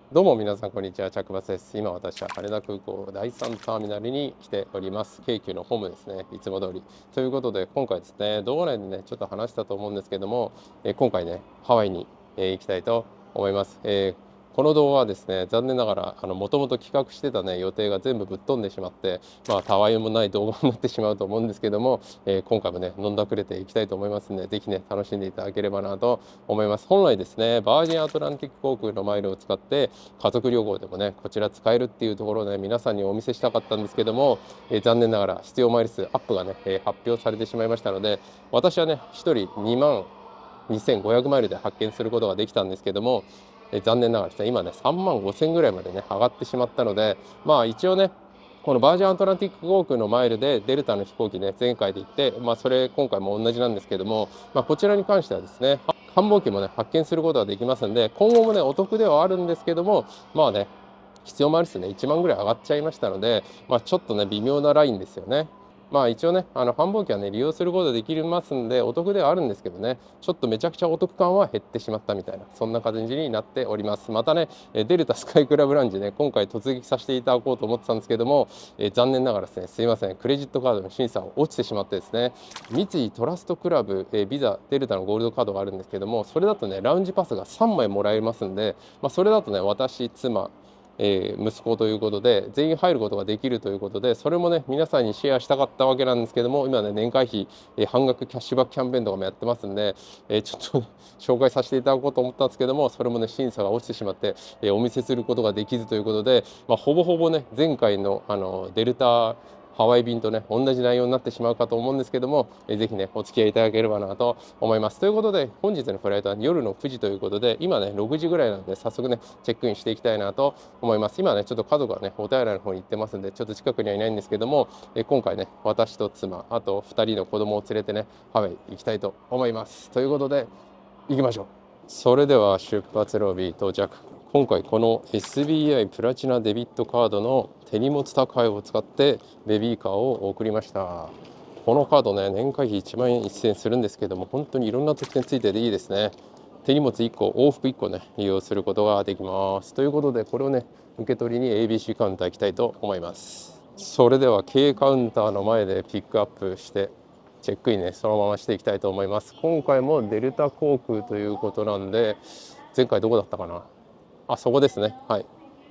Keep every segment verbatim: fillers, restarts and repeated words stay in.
どうも皆さんこんにちは、チャックバスです。今私は羽田空港だいさんターミナルに来ております。京急のホームですね、いつも通り。ということで今回ですね、動画内でね、ちょっと話したと思うんですけども、えー今回ね、ハワイに、えー行きたいと思います。えーこの動画はですね、残念ながら、あの、もともと企画してたね、予定が全部ぶっ飛んでしまって、まあ、たわいもない動画になってしまうと思うんですけども、えー今回もね、飲んだくれていきたいと思いますんで、ぜひね、楽しんでいただければなと思います。本来ですね、バージンアトランティック航空のマイルを使って、家族旅行でもねこちら使えるっていうところをね皆さんにお見せしたかったんですけども、えー残念ながら必要マイル数アップがね、えー発表されてしまいましたので、私はねひとりにまんにせんごひゃくマイルで発見することができたんですけども、えー残念ながらですね今ねさんまんごせんぐらいまでね上がってしまったので、まあ一応ねこのバージンアトランティック航空のマイルでデルタの飛行機ね前回で行って、まあ、それ今回も同じなんですけども、まあ、こちらに関してはですね繁忙期もね発見することができますんで、今後もねお得ではあるんですけども、まあね必要もあるですねいちまんぐらい上がっちゃいましたので、まあ、ちょっとね微妙なラインですよね。まあ一応ねあの繁忙期はね利用することできますんでお得ではあるんですけどね、ちょっとめちゃくちゃお得感は減ってしまったみたいなそんな感じになっております。またねデルタスカイクラブランジね今回突撃させていただこうと思ってたんですけども、えー残念ながらですねすいませんクレジットカードの審査を落ちてしまってですね、三井トラストクラブ、えービザデルタのゴールドカードがあるんですけども、それだとねラウンジパスがさんまいもらえますんで、まあ、それだとね私妻えー息子ということで全員入ることができるということで、それもね皆さんにシェアしたかったわけなんですけども、今ね年会費、えー半額キャッシュバックキャンペーンとかもやってますんで、えーちょっと紹介させていただこうと思ったんですけども、それもね審査が落ちてしまって、えーお見せすることができずということで、まあ、ほぼほぼね前回のあのデルタハワイ便とね同じ内容になってしまうかと思うんですけども、えーぜひねお付き合いいただければなと思います。ということで本日のフライトは夜のくじということで、今ねろくじぐらいなので早速ねチェックインしていきたいなと思います。今ねちょっと家族がねお手洗いの方に行ってますんでちょっと近くにはいないんですけども、えー今回ね私と妻あとふたりの子供を連れてねハワイ行きたいと思います。ということで行きましょう。それでは出発ロビー到着。今回この エスビーアイ プラチナデビットカードの手荷物宅配を使ってベビーカーを送りました。このカードね年会費いちまんえんせんするんですけども、本当にいろんな特典ついてていいですね。手荷物いっこ往復いっこね利用することができます。ということでこれをね受け取りに エービーシー カウンター行きたいと思います。それでは K カウンターの前でピックアップしてチェックインねそのまましていきたいと思います。今回もデルタ航空ということなんで、前回どこだったかな、あそこですね、はい、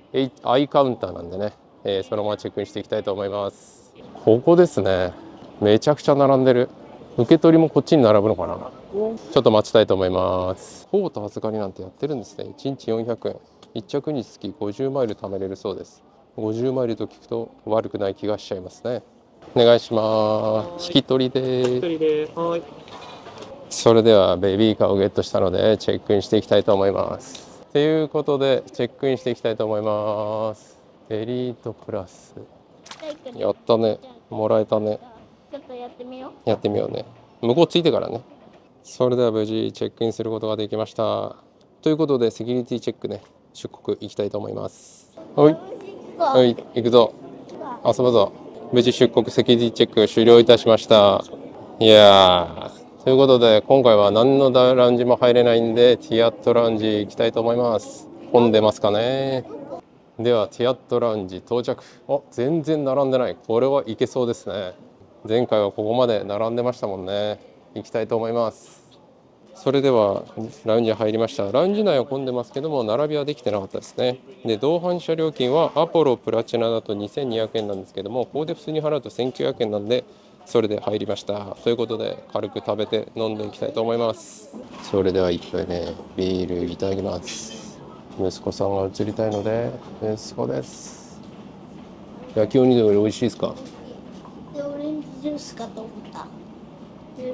I カウンターなんでね、えーそのままチェックインしていきたいと思います。ここですね、めちゃくちゃ並んでる。受け取りもこっちに並ぶのかな。ちょっと待ちたいと思います。コート預かりなんてやってるんですね。いちにちよんひゃくえん、いっ着につきごじゅうマイル貯めれるそうです。ごじゅうマイルと聞くと悪くない気がしちゃいますね。お願いします。引き取りで一人で、はい。 それではベビーカーをゲットしたのでチェックインしていきたいと思います。ということでチェックインしていきたいと思います。エリートクラス。やったね。もらえたね。 ちょっとやってみよう。 やってみようね。向こうついてからね。それでは無事チェックインすることができました。ということでセキュリティチェックね、出国行きたいと思います。はい。はい、行くぞ。遊ぶぞ。無事出国セキュリティチェック終了いたしました。いやー、ということで今回は何のラウンジも入れないんでティアットラウンジ行きたいと思います。混んでますかね。ではティアットラウンジ到着。あ、全然並んでない。これはいけそうですね。前回はここまで並んでましたもんね。行きたいと思います。それではラウンジ入りました。ラウンジ内は混んでますけども並びはできてなかったですね。で同伴者料金はアポロプラチナだとにせんにひゃくえんなんですけども、ここで普通に払うとせんきゅうひゃくえんなんでそれで入りました。ということで軽く食べて飲んでいきたいと思います。それでは一杯ねビールいただきます。息子さんが映りたいので息子です。焼きおにぎり美味しいですか。 で、オレンジジュースかと思った。で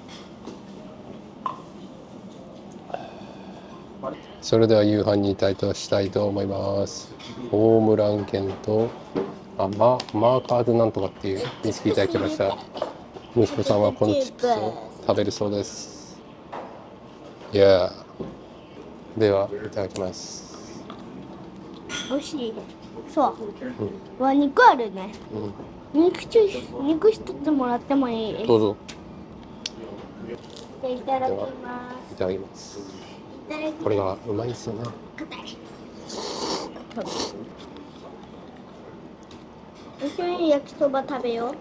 それでは夕飯にいたいとしたいと思います。ホームラン券とあママーカーズなんとかっていうウイスキーいただきました。息子さんはこのチップスを食べるそうです。いやー、ではいただきます。 美味しい。そう。うわ、肉あるね。 うん、 肉ちゅ肉一つもらってもいい？ どうぞ。 じゃあいただきではまいただきます。 す。いただきます。 これがうまいですよね。 硬い。 一緒に焼きそば食べよう。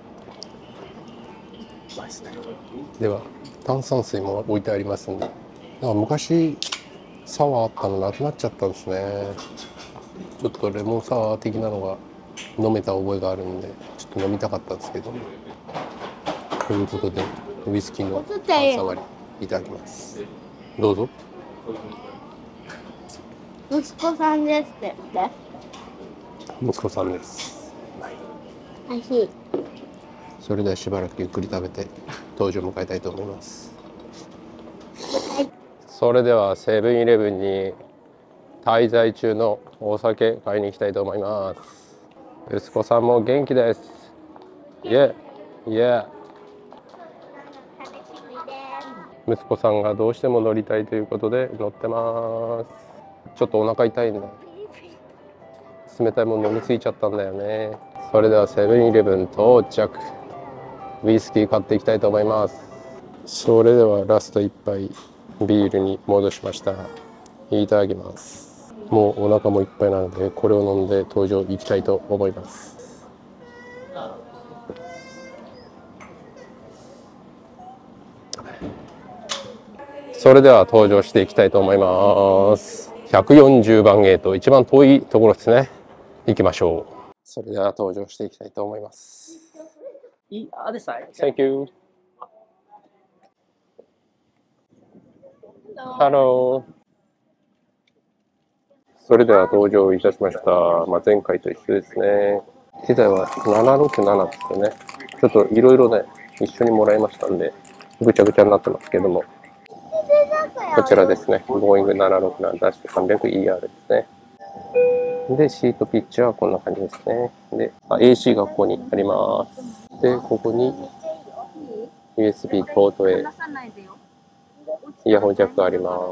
では炭酸水も置いてありますんで。なんか昔サワーあったのなくなっちゃったんですね。ちょっとレモンサワー的なのが飲めた覚えがあるんで、ちょっと飲みたかったんですけど。ということでウイスキーの炭酸割りいただきます。どうぞ。 息子さんですって言って。 息子さんです。 おいしい。 それではしばらくゆっくり食べて登場を迎えたいと思います。 はい。 それではセブンイレブンに滞在中のお酒買いに行きたいと思います。息子さんも元気です。イエイエイ。息子さんがどうしても乗りたいということで乗ってます。ちょっとお腹痛いんだ。冷たいもの飲みすぎちゃったんだよね。それではセブンイレブン到着。ウイスキー買っていきたいと思います。それではラスト一杯ビールに戻しました。いただきます。もうお腹もいっぱいなのでこれを飲んで登場行きたいと思います。それでは登場していきたいと思います。ひゃくよんじゅうばんゲート、一番遠いところですね。行きましょう。それでは登場していきたいと思います。Thank you. Hello. それでは登場いたしました。まあ、前回と一緒ですね。機材はななろくななですよね。ちょっといろいろね、一緒にもらいましたんで、ぐちゃぐちゃになってますけども。こちらですね。ボーイングななろくなな さんびゃくイーアール ですね。で、シートピッチはこんな感じですね。で、エーシー がここにあります。で、ここに ユーエスビー ポートへイヤホンジャックあります。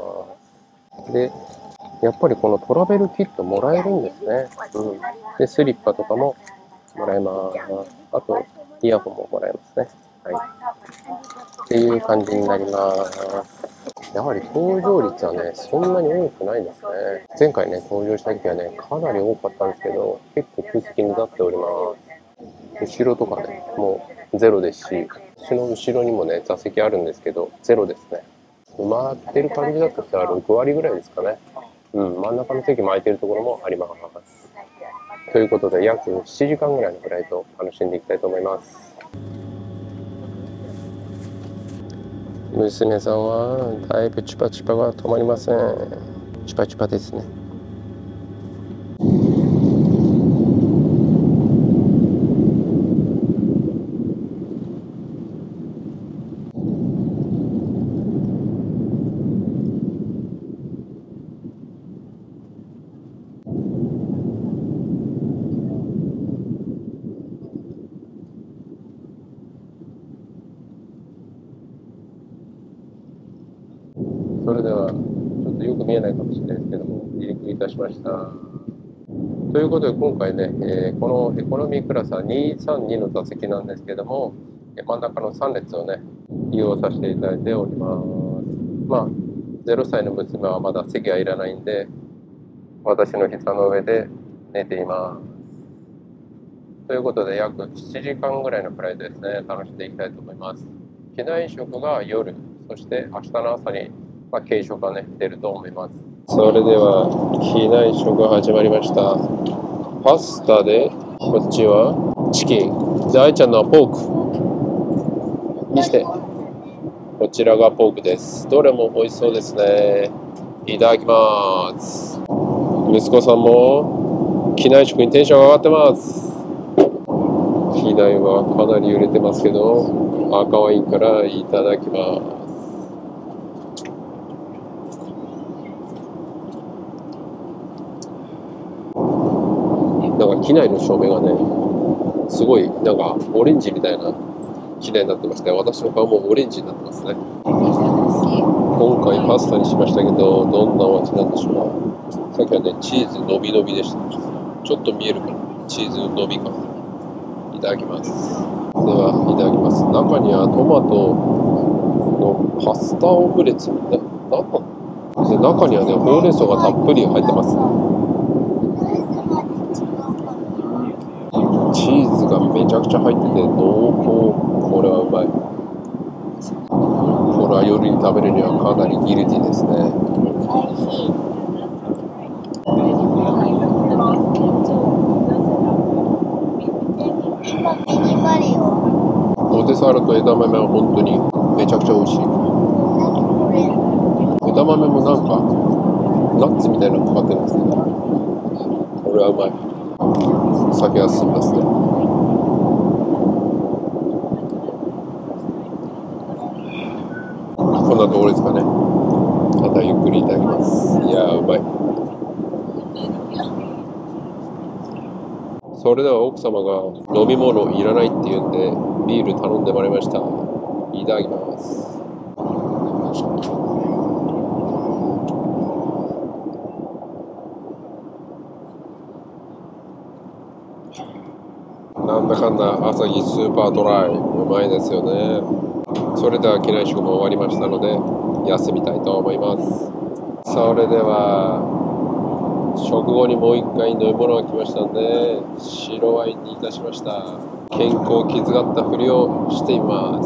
で、やっぱりこのトラベルキットもらえるんですね。うん。で、スリッパとかももらえます。あと、イヤホンももらえますね。はい。っていう感じになります。やはり搭乗率はね、そんなに多くないですね。前回ね、搭乗した時はね、かなり多かったんですけど、結構空席になっております。後ろとかね、もうゼロですし、私の後ろにもね、座席あるんですけど、ゼロですね。埋まってる感じだとしたらろくわりぐらいですかね。うん、真ん中の席も空いてるところもあります。ということで、約しちじかんぐらいのフライトを楽しんでいきたいと思います。娘さんはだいぶチュパチュパが止まりません。チュパチュパですね。それではちょっとよく見えないかもしれないですけども、離陸いたしました。ということで今回ね、えー、このエコノミークラスはにさんにの座席なんですけども、真ん中のさん列をね利用させていただいております。まあゼロさいの娘はまだ席はいらないんで、私の膝の上で寝ています。ということで約しちじかんぐらいのフライトですね、楽しんでいきたいと思います。機内食が夜、そして明日の朝にまあ、軽食がね、出ると思います。それでは、機内食が始まりました。パスタで、こっちはチキン。で、愛ちゃんのはポーク。見して。こちらがポークです。どれも美味しそうですね。いただきます。息子さんも、機内食にテンションが上がってます。機内はかなり揺れてますけど、赤ワインからいただきます。なんか機内の照明がね、すごいなんかオレンジみたいな機内になってまして、私の顔もオレンジになってますね。今回パスタにしましたけど、どんなお味なんでしょうか。さっきはね、チーズのびのびでした。ちょっと見えるかな、チーズのび感。いただきます。では、いただきます。中にはトマトのパスタオムレツみたいな。で、中にはね、ほうれん草がたっぷり入ってます。 食べるにはかなりギルティですね。 おいしい。今ミニマリオ。 ポテサラと枝豆は本当にめちゃくちゃ美味しい。 何これ。 枝豆もなんかナッツみたいなのかかってるんですけど、これはうまい。酒が進みますね。こんなところですかね。またゆっくりいただきます。いやーうまい。それでは奥様が飲み物いらないって言うんでビール頼んでもらいました。いただきます。なんだかんだ朝日スーパードライうまいですよね。それでは機内食も終わりましたので休みたいと思います。それでは食後にもう一回飲み物が来ましたので白ワインにいたしました。健康を気遣ったふりをしています。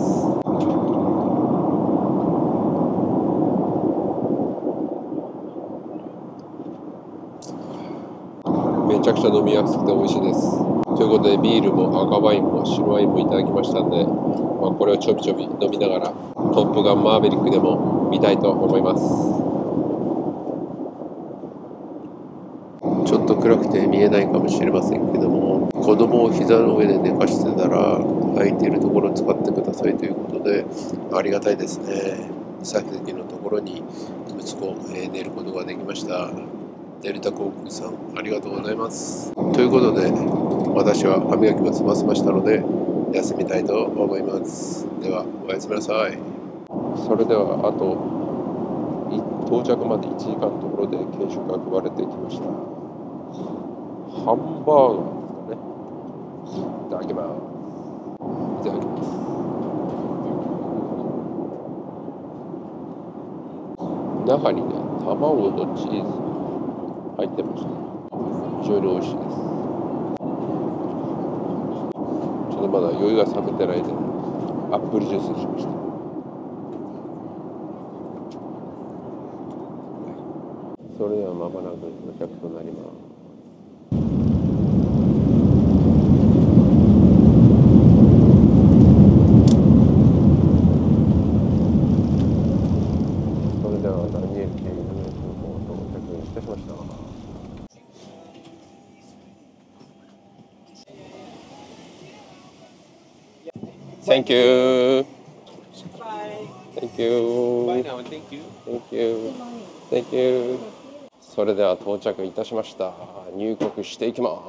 めちゃくちゃ飲みやすくて美味しいです。ということでビールも赤ワインも白ワインもいただきましたので、まあ、これをちょびちょび飲みながらトップガンマーヴェリックでも見たいと思います。ちょっと暗くて見えないかもしれませんけども、子供を膝の上で寝かしてたら空いているところを使ってくださいということでありがたいですね。先々のところに息子、えー、寝ることができました。デルタ航空さんありがとうございます。ということで私は歯磨きも済ませましたので休みたいと思います。ではおやすみなさい。それではあと到着までいちじかんのところで軽食が配られてきました。ハンバーガーですかね。いただきます。いただきます。中にね卵とチーズ入ってました。非常に美味しいです。ちょっとまだ酔いが冷めてないでアップルジュースにしました。それではまもなく到着となります。それではダニエル系イルミネーションの到着いたしました。Thank you. Thank you. Bye now and thank you. Thank you. Thank you. それでは到着いたしました。入国していきます。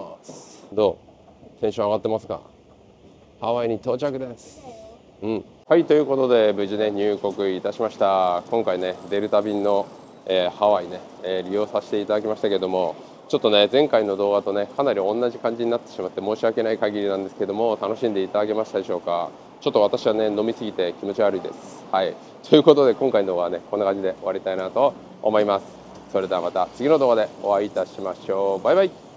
どう？テンション上がってますか？ハワイに到着です。うん。はい、ということで無事ね入国いたしました。今回ねデルタ便の、えー、ハワイね、えー、利用させていただきましたけども、ちょっとね前回の動画とねかなり同じ感じになってしまって申し訳ない限りなんですけども、楽しんでいただけましたでしょうか？ちょっと私はね飲みすぎて気持ち悪いです。はい、ということで今回の動画はねこんな感じで終わりたいなと思います。それではまた次の動画でお会いいたしましょう。バイバイ。